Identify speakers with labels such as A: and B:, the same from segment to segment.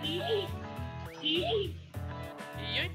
A: Yoink.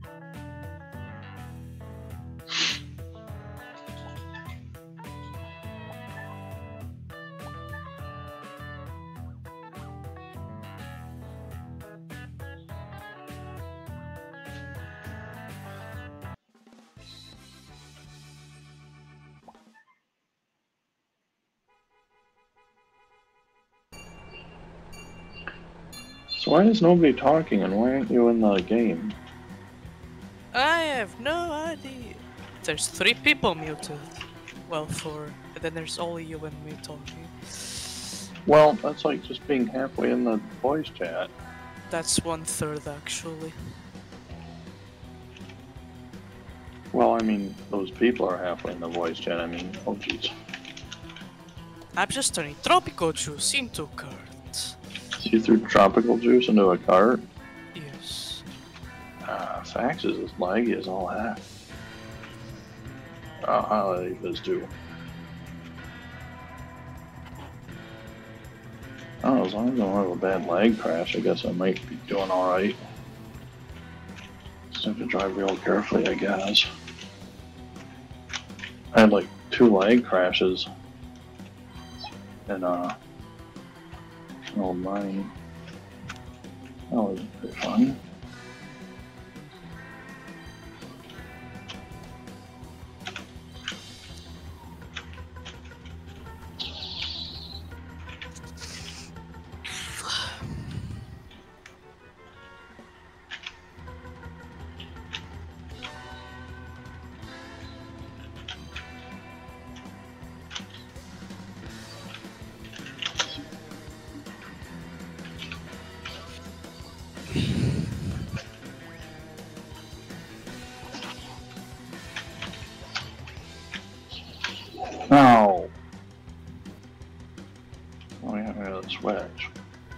B: So why is nobody talking and why aren't you in the game?
A: I have no idea. There's 3 people muted. Well, 4. And then there's only you and me talking.
B: Well, that's like just being halfway in the voice chat.
A: That's 1/3 actually.
B: Well, I mean, those people are halfway in the voice chat. I mean, oh jeez.
A: I'm just turning tropical juice into cards.
B: So you threw tropical juice into a cart?
A: Yes.
B: Fax is as laggy as all that. I'll leave this too. Oh, as long as I don't have a bad lag crash, I guess I might be doing alright. Just have to drive real carefully, I guess. I had like 2 lag crashes in old mine. That was pretty fun. No! Oh, we have a switch.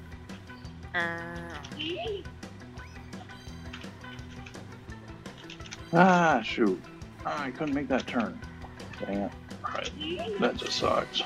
B: Ah, shoot. I couldn't make that turn. Dang it. Alright, that just sucks.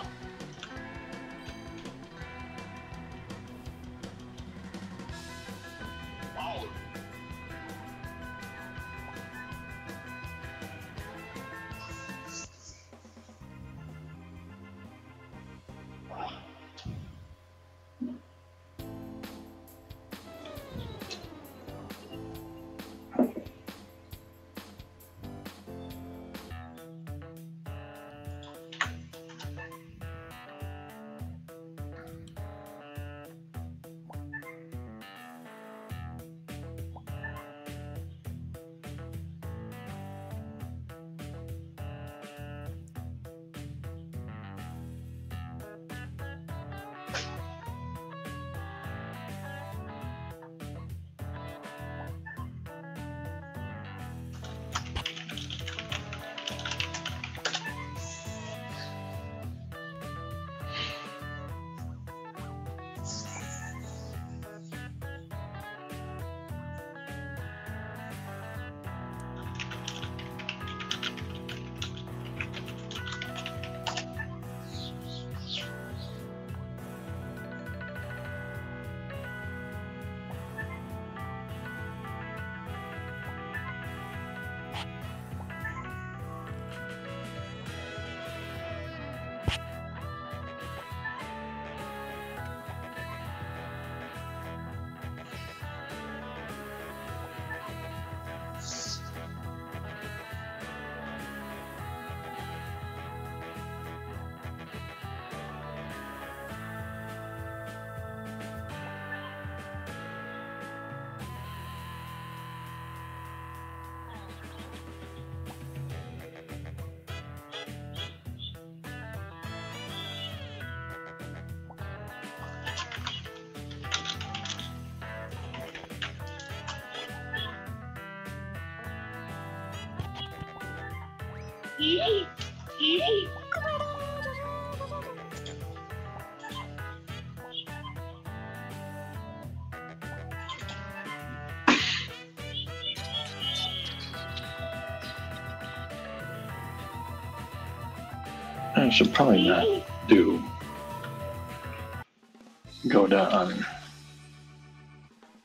B: I should probably not go down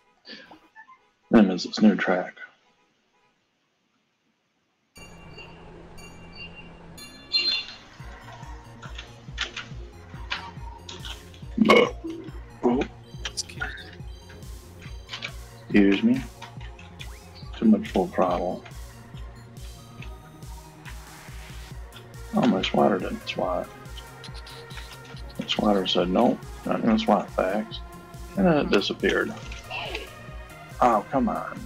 B: game is this new track. Oh, excuse me. Too much full throttle. Oh, my swatter didn't swat. The swatter said, nope, not gonna swat facts. And then it disappeared. Oh, come on.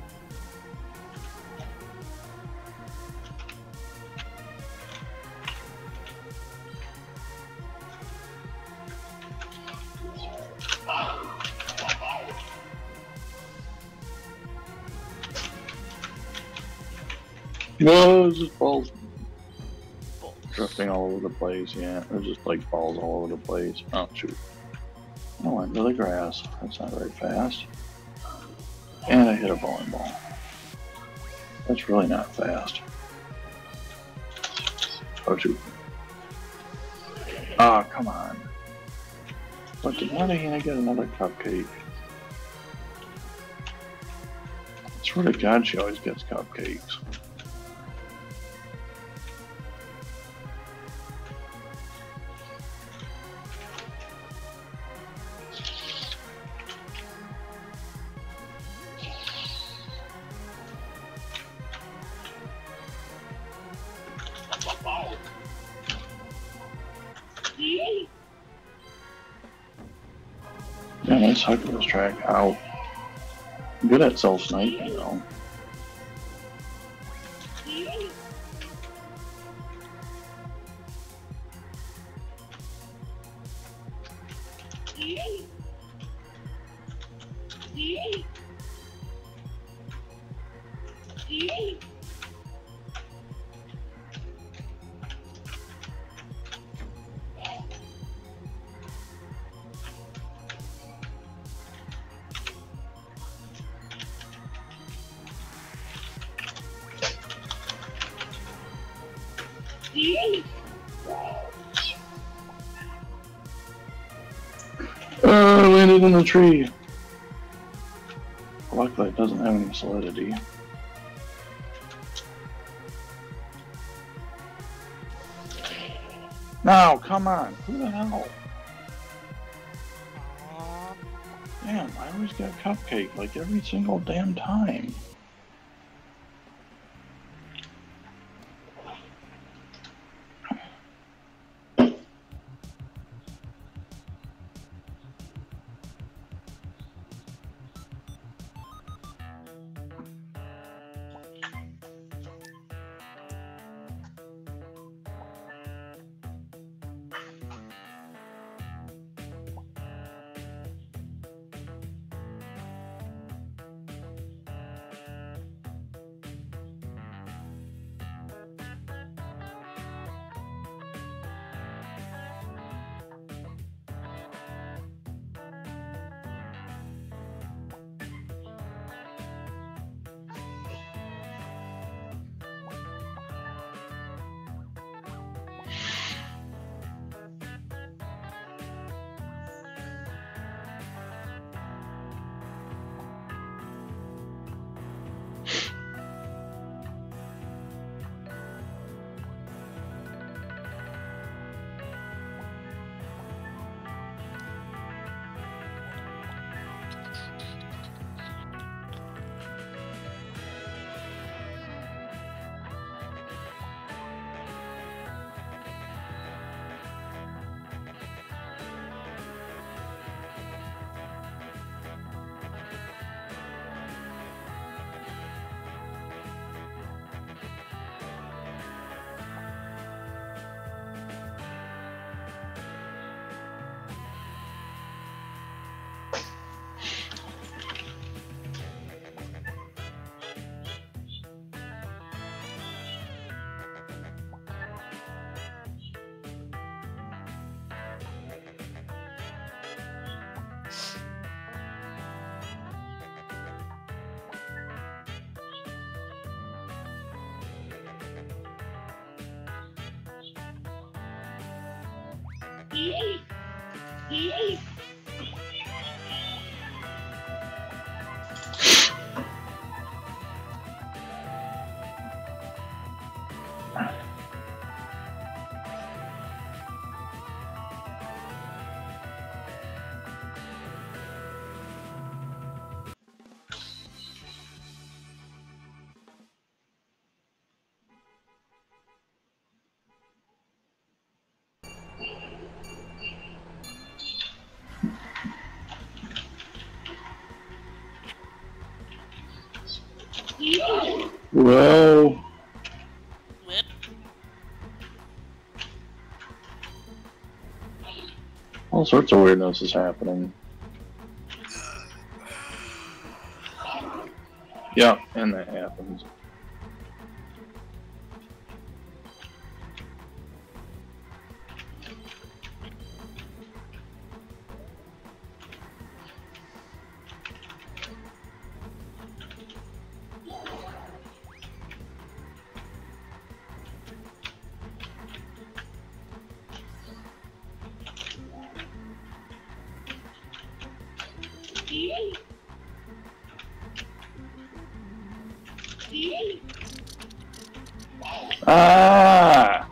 B: No, it's just balls drifting all over the place, yeah. There's just like balls all over the place. Oh, shoot. I went into the grass. That's not very fast. And I hit a bowling ball. That's really not fast. Oh, shoot. Ah, oh, come on. Why didn't I get another cupcake? I swear to God, she always gets cupcakes. Yeah, nice hug for this track. Ow. I'm good at self-sniping, though. I landed in the tree. Luckily, it doesn't have any solidity. No, come on. Who the hell? Damn, I always get cupcake like every single damn time. Well.
A: Whip.
B: All sorts of weirdness is happening. Yeah, and that happens. Ah!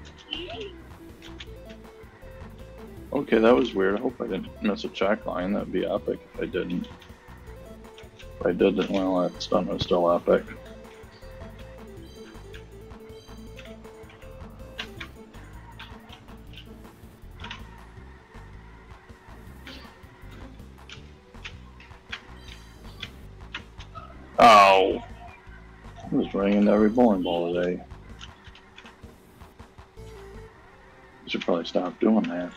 B: Okay, that was weird. I hope I didn't miss a check line. That'd be epic if I didn't. If I didn't, well, that stun was still epic. Oh! I was running into every bowling ball today. I should probably stop doing that.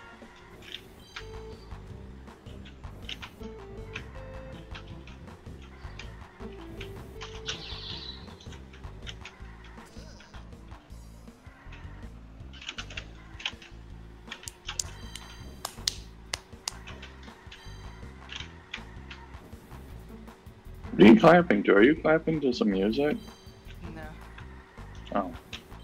B: What are you clapping to? Are you clapping to some music?
A: No.
B: Oh.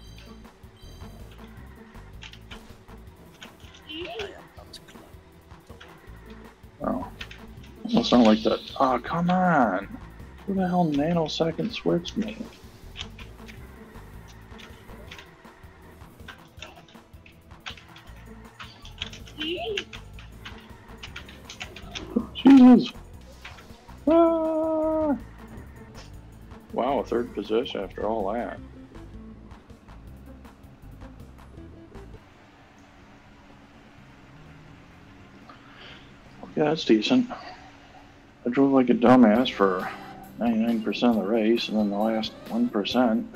A: I am not to clap.
B: Oh. It's not like that. Oh, come on! Who the hell nanosecond switched me? Jesus! Ah! Wow, third position after all that. Yeah, that's decent. I drove like a dumbass for 99% of the race, and then the last 1%.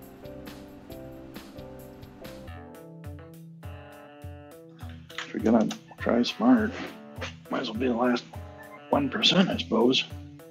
B: If you're gonna try smart, might as well be the last 1%, I suppose.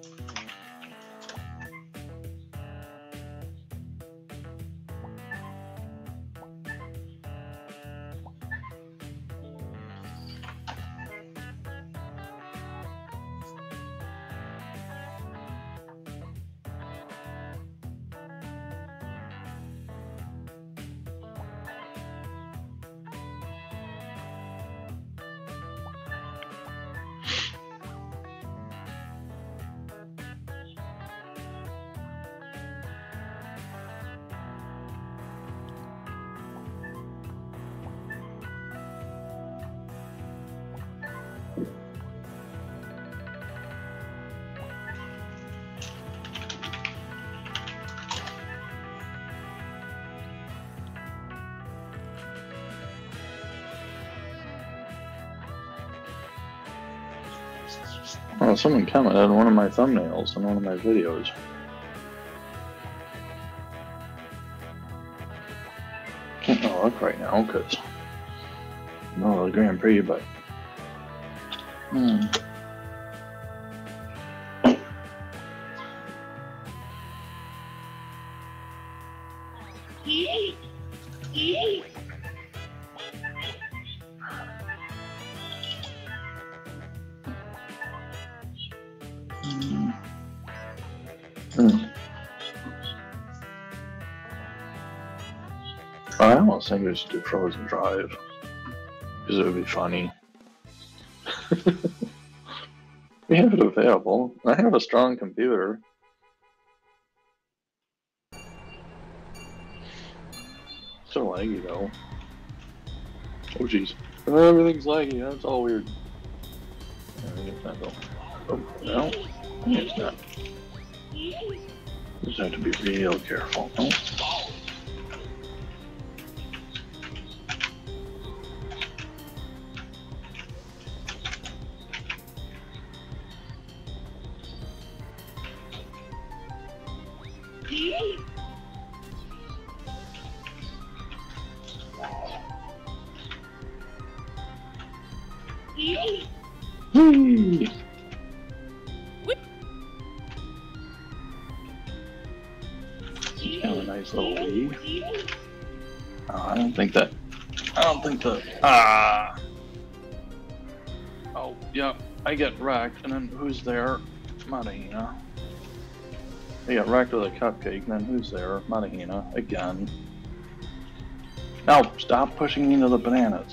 B: Oh, someone commented on one of my thumbnails on one of my videos. Can't really look right now because no the Grand Prix, but I almost think we should do Frozen Drive because it would be funny. We have it available. I have a strong computer. So laggy though. Oh jeez. Everything's laggy. That's all weird. It's not though. Oh no, it's not. Just have to be real careful. Oh. Whee! Kind of a nice little lead. Oh, I don't think that. Oh, yeah, I get wrecked, and then who's there? Marina. I get wrecked with a cupcake, and then who's there? Marina, again. No, stop pushing me into the bananas.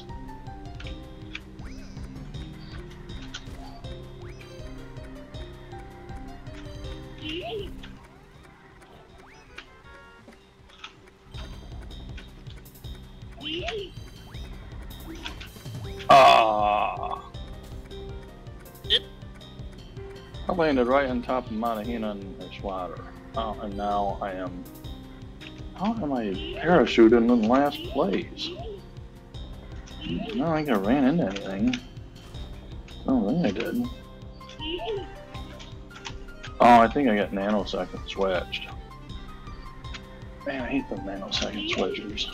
B: I landed right on top of Monahina and Schwatter. Oh, and now I am... How am I parachuting in last place? I don't think I ran into anything. I don't think I did. Oh, I think I got nanosecond switched. Man, I hate the nanosecond switchers.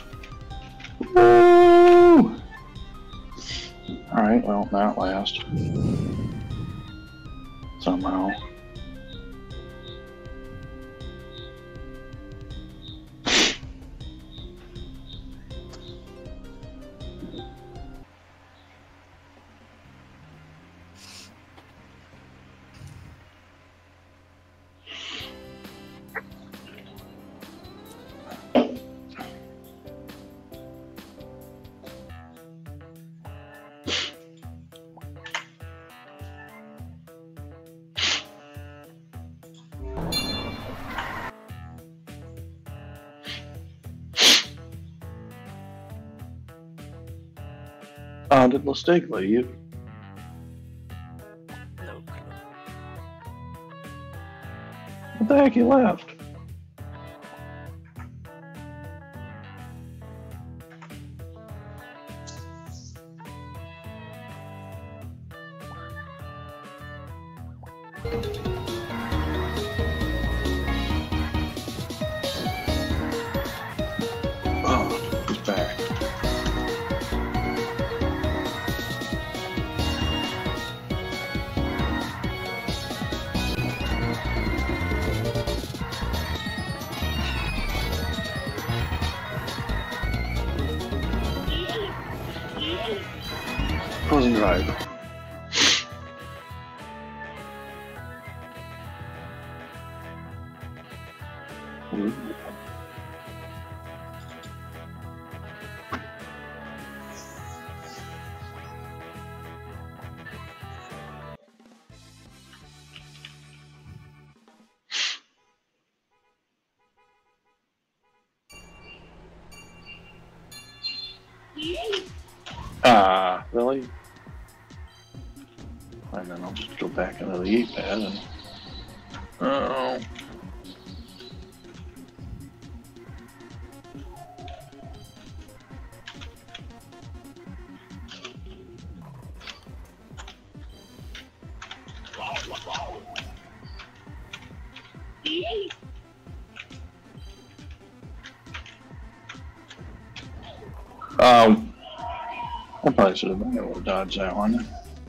B: Woo! Alright, well, that last. Somehow. Did Lustig leave?
A: No clue.
B: What the heck, he left? Oh, he's back. Frozen Drive. Really? And then I'll just go back into the E-pad and... Oh. I probably should have been able to dodge that one.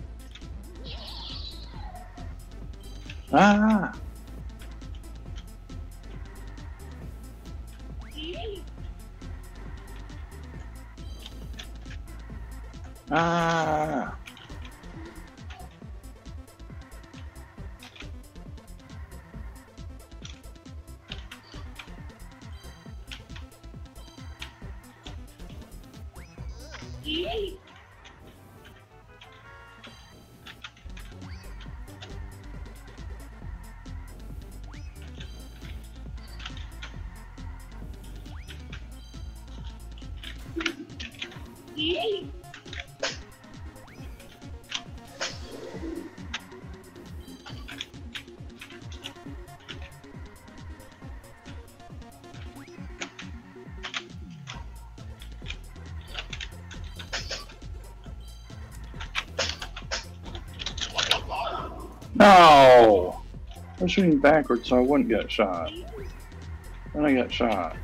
B: Ah! Ah! No! I was shooting backwards so I wouldn't get shot. Then I got shot.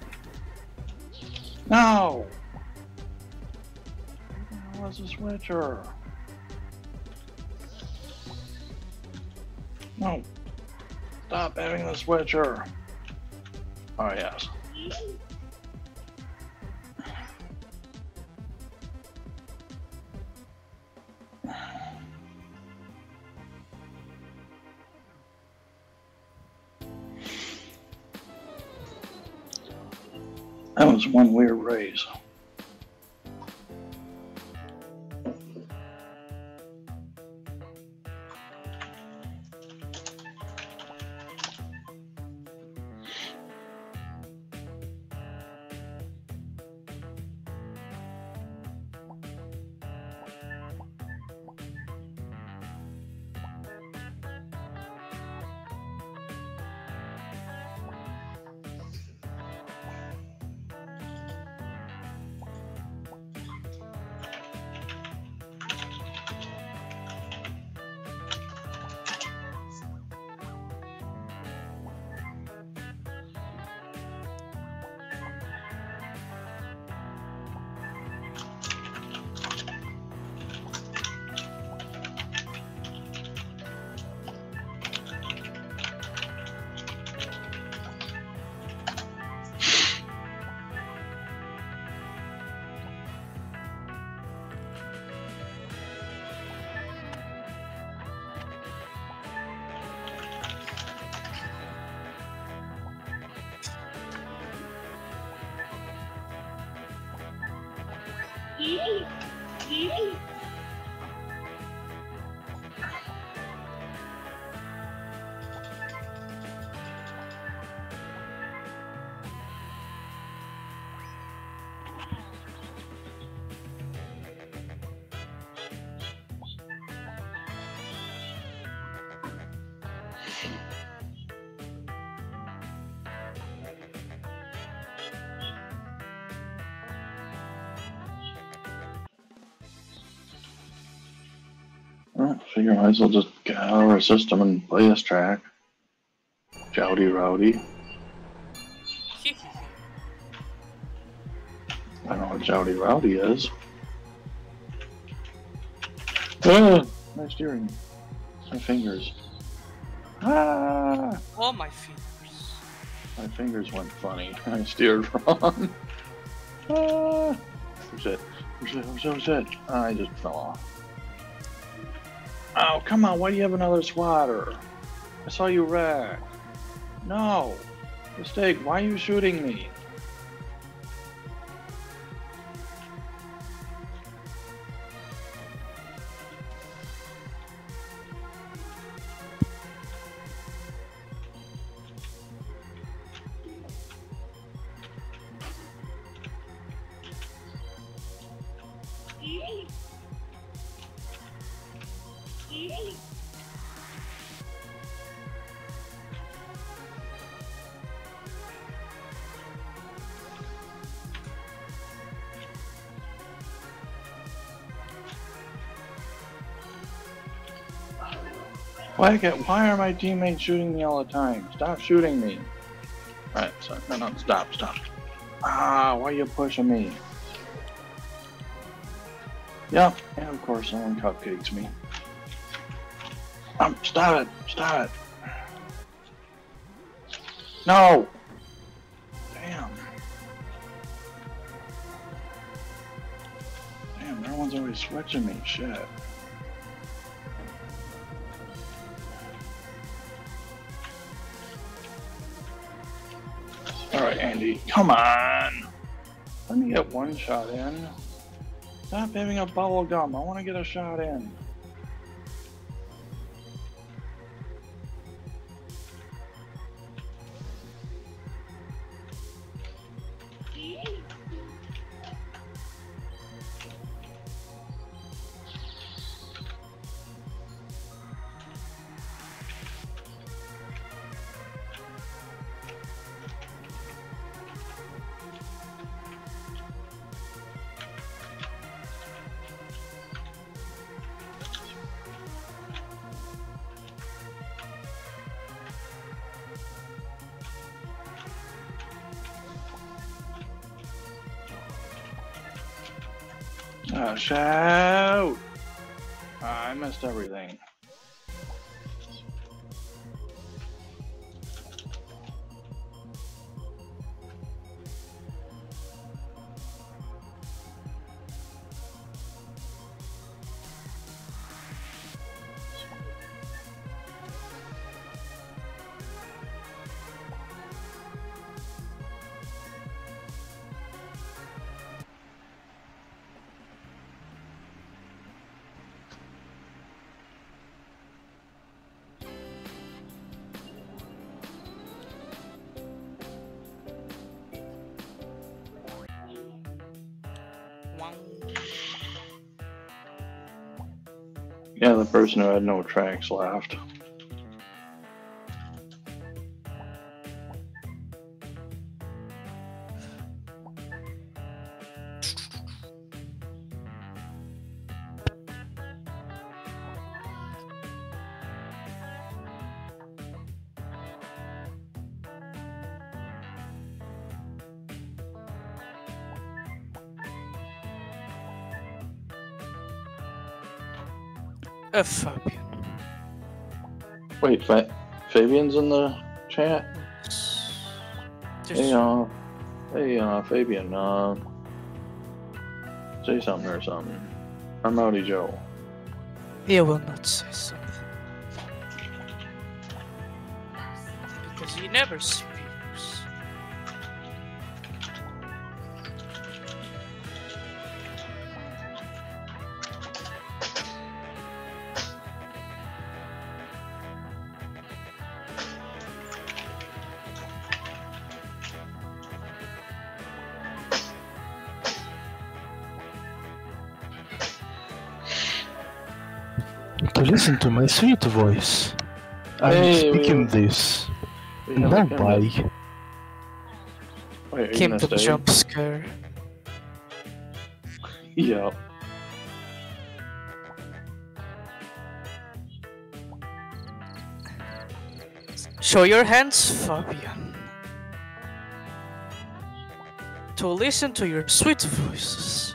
B: No! What the hell is a switcher? No. Stop having the switcher. Oh, yes. That was one weird race. Well, I figure I might as well just get out of our system and play this track. Jowdy Rowdy. I don't know what Jowdy Rowdy is. Ah, my steering. My fingers. Ah!
A: Oh, my fingers.
B: My fingers went funny. I steered wrong. Ah! Where's it? Where's it? I just fell off. Oh, come on. Why do you have another swatter? I saw you wreck. No. Mistake. Why are you shooting me? Why are my teammates shooting me all the time? Stop shooting me. Alright, so, no, stop. Ah, why are you pushing me? Yep, and of course someone cupcakes me. Stop it. No! Damn, everyone's always switching me, shit. Alright, Andy, come on! Let me get one shot in. Stop having a bubble gum, I want to get a shot in. Oh, shout! I missed everything. Yeah, the person who had no tracks left.
A: Fabian.
B: Wait, Fabian's in the chat? Hey, Fabian, say something or something. I'm Rowdy Joe.
A: He will not say something. Because he never speaks.
C: To listen to my sweet voice. I'm speaking this. Now bye.
B: Wait,
A: Came to the jump scare.
B: Yeah.
A: Show your hands, Fabian. To listen to your sweet voices.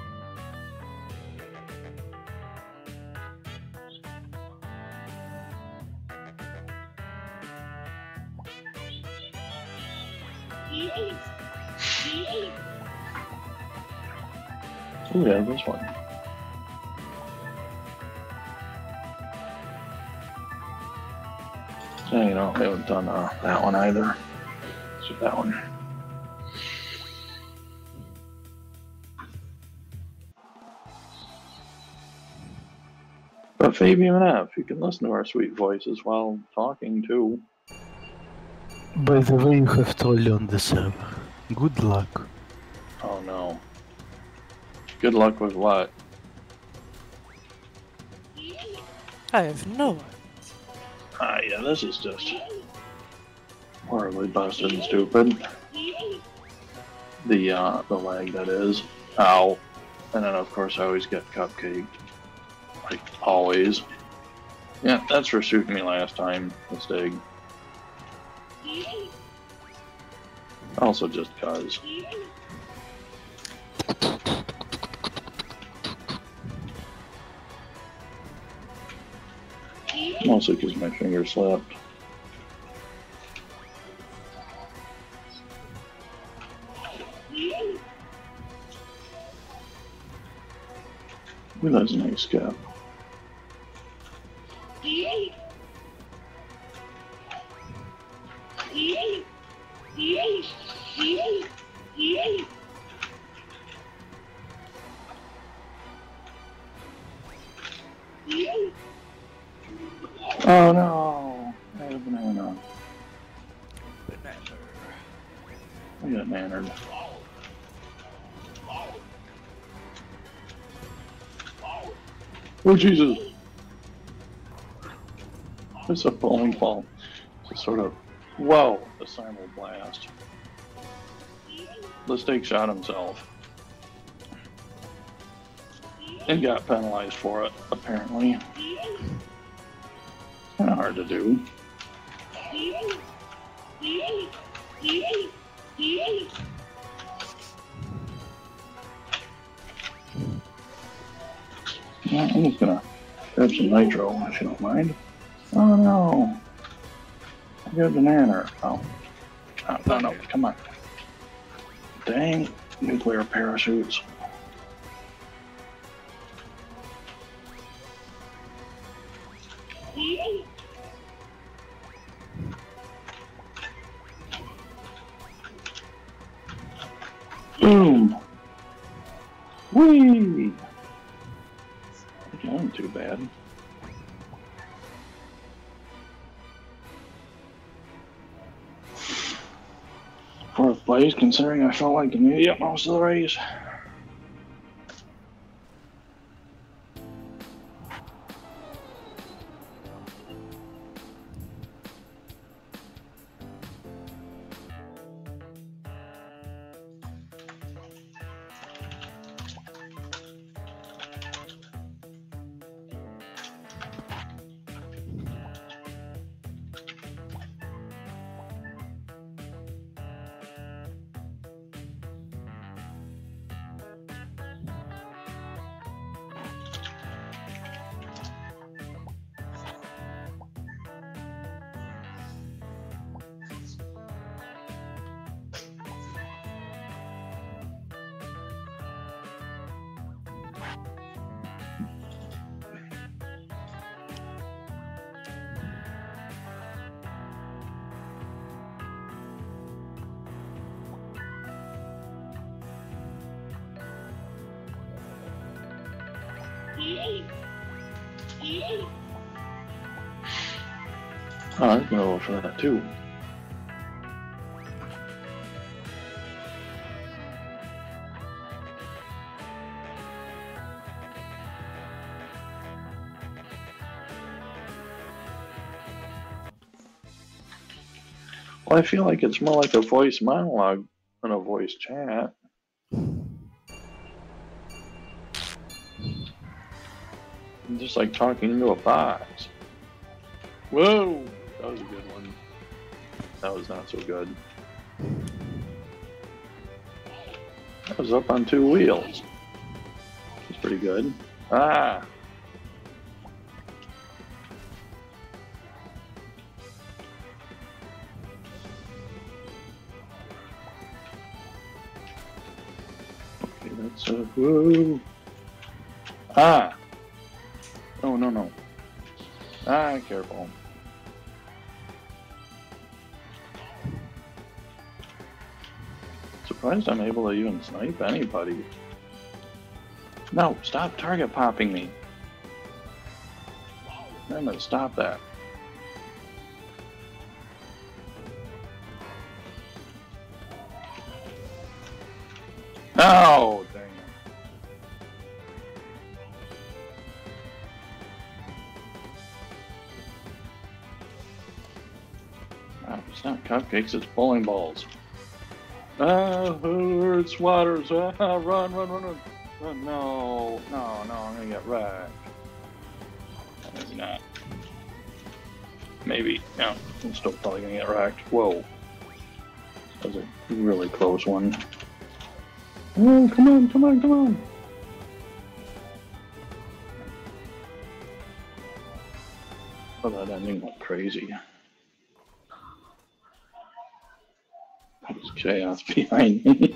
B: Oh yeah, this one. Yeah, you know, I haven't done that one either. Let's do that one. But Fabian F, you can listen to our sweet voices while talking too.
C: By the way, you have to learn the server. Good luck.
B: Oh no. Good luck with what?
A: I have no idea.
B: Yeah, this is just horribly busted and stupid. The lag that is. Ow. And then of course I always get cupcaked. Like always. Yeah, that's for shooting me last time, mistake. Also just cause. Mostly because my finger slipped. Ooh, that's a nice cap. Oh no! I had a banana. I got nannered. Oh Jesus! It's a bowling ball. It's a sort of, whoa, a simul blast. The Stake shot himself. And got penalized for it, apparently. Kinda hard to do. Yeah, I'm just gonna grab some nitro if you don't mind. Oh no! I got a banana. Oh. No, come on. Dang, nuclear parachutes. Boom! Whee! Okay, I'm too bad. Fourth place, considering I felt like an idiot most of the race. Oh, I can go for that too. Well, I feel like it's more like a voice monologue than a voice chat. I'm just like talking into a box. Whoa! That was a good one. That was not so good. That was up on 2 wheels. It's pretty good. Ah! Okay, that's whoa! Ah! Oh, no, no. Ah, careful. Surprised I'm able to even snipe anybody. No, stop target popping me. I'm gonna stop that. No, dang it. Oh, it's not cupcakes, it's bowling balls. Ah, it's waters. Ah, run, run, run, run. Run. No, no, no, I'm gonna get wrecked. Maybe not. Maybe. No, I'm still probably gonna get wrecked. Whoa. That was a really close one. Oh, come on, come on, come on. Oh, that ending went crazy. There's chaos behind me.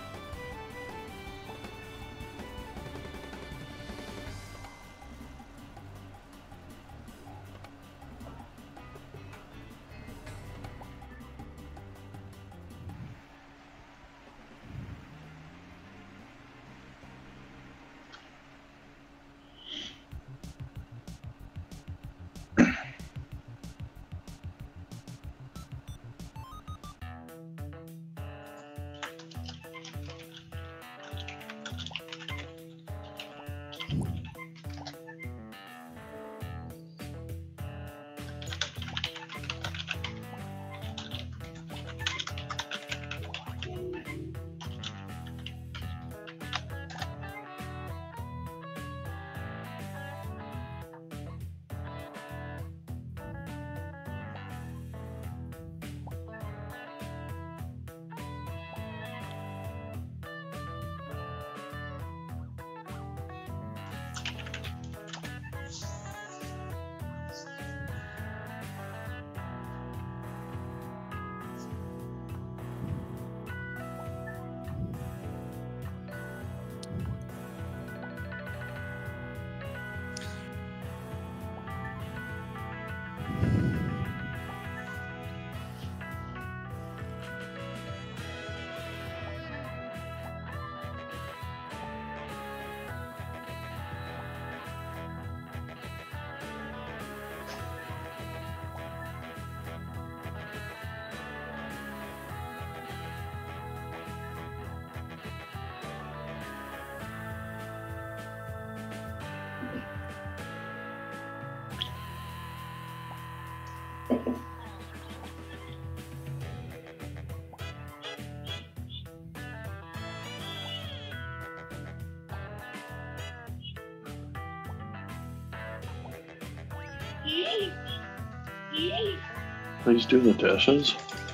B: Please do the dishes.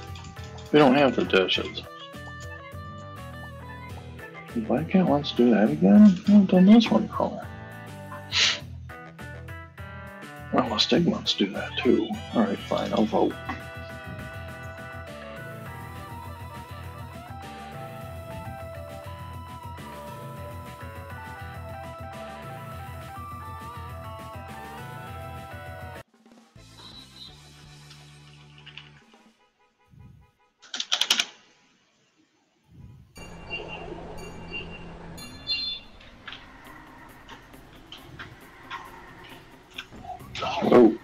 B: We don't have the dishes. Why can't let's do that again? I haven't done this one for. Well, the Stig wants to do that too. Alright, fine, I'll vote. Oh.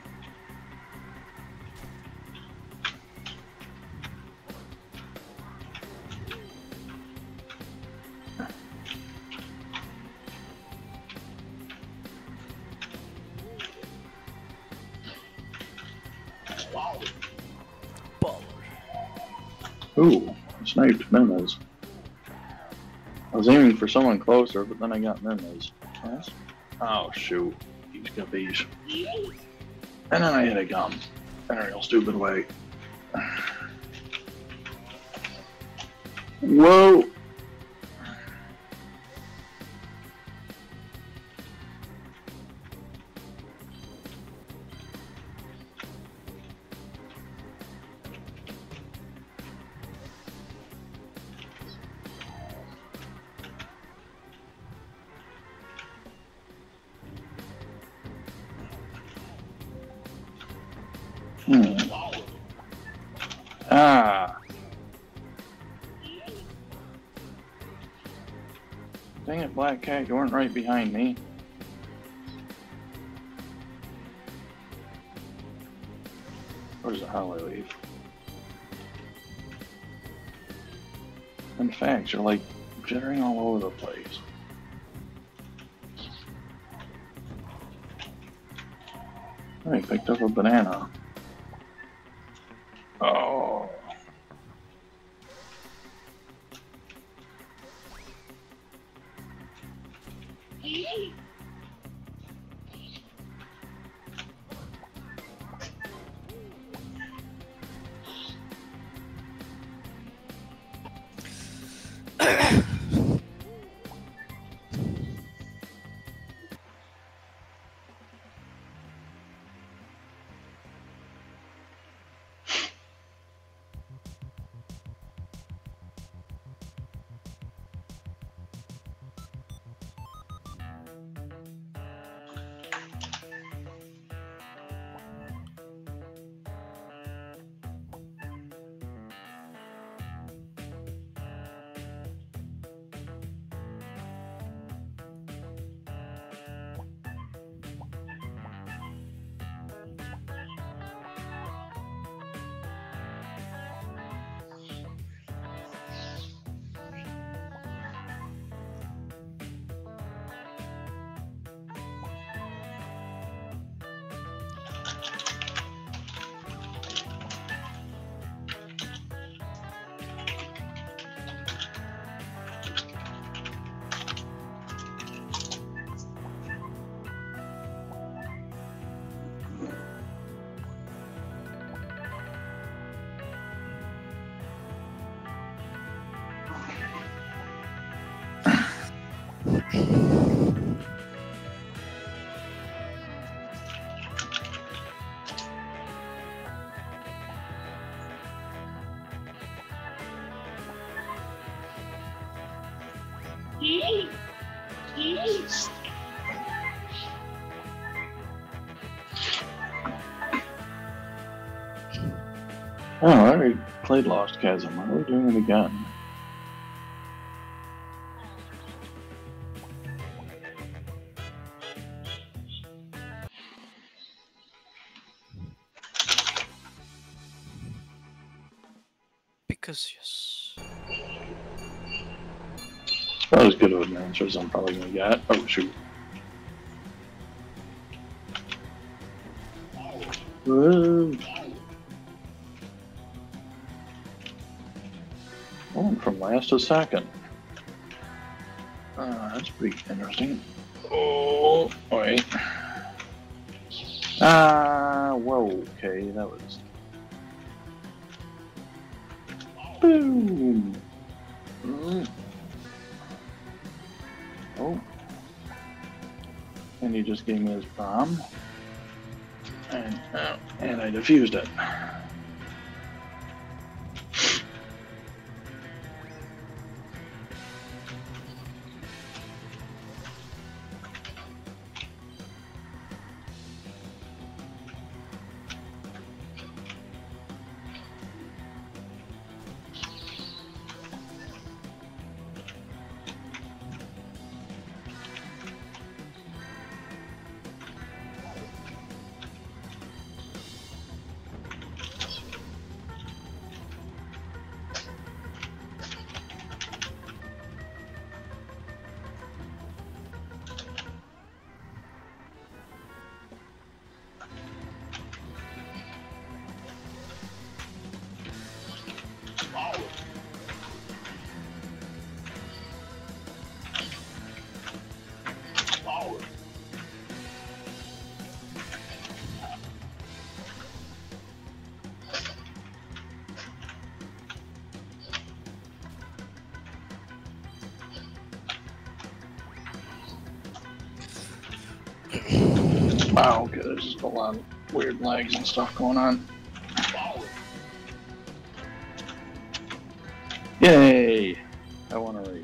B: Ooh, sniped Mimas. I was aiming for someone closer, but then I got Mimas. Yes? Oh shoot. These guppies. And then I hit a gun. In a real stupid way. Whoa! Ah! Dang it, Black Cat, you weren't right behind me. Where's the highway leave? In fact, you're like jittering all over the place. I picked up a banana. Oh. Oh, I already played Lost Chasm. Why are we doing it again?
A: Because yes.
B: That was good of an answer as I'm probably gonna get. Oh shoot. Whoa. Oh, from last to second. That's pretty interesting. Oh, wait. Whoa, okay, that was... Boom! Oh. And he just gave me his bomb. And I defused it. Oh, okay, there's just a lot of weird lags and stuff going on. Yay! I won a race.